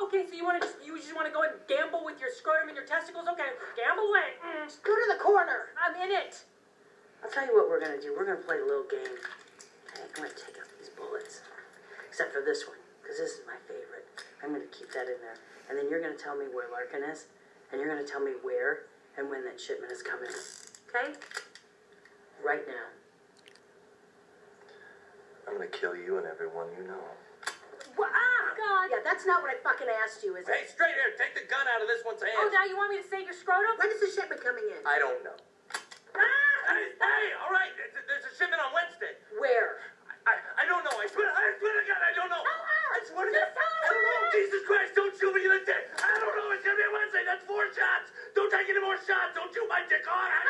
Okay, so you just want to go and gamble with your scrotum and your testicles? Okay, gamble away. Go to the corner. I'm in it. I'll tell you what we're gonna do. We're gonna play a little game. Okay, I'm gonna take out these bullets, except for this one, because this is my favorite. I'm gonna keep that in there, and then you're gonna tell me where Larkin is, and you're gonna tell me where and when that shipment is coming. Okay? Right now. I'm gonna kill you and everyone you know. God. Yeah, that's not what I fucking asked you, is Hey, it? straight here, take the gun out of this one's hand. Oh, now you want me to save your scrotum? When is the shipment coming in? I don't know. Hey, all right, there's a shipment on Wednesday. Where? I don't know. I swear to God, I don't know. Tell her! I swear to God, Just tell I don't know. her! Jesus Christ, don't shoot me in the dick. I don't know. It's gonna be a Wednesday. That's 4 shots. Don't take any more shots. Don't shoot my dick off.